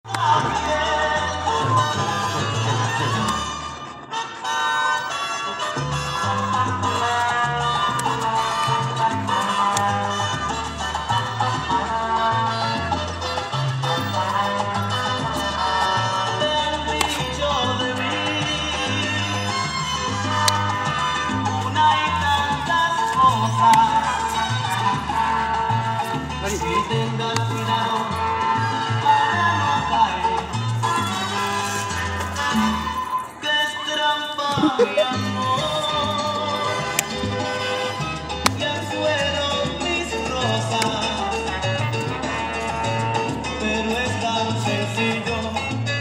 Tengas cuidado para no caer, que es trampa mi amor, y al suelo mis rosas, pero es tan sencillo.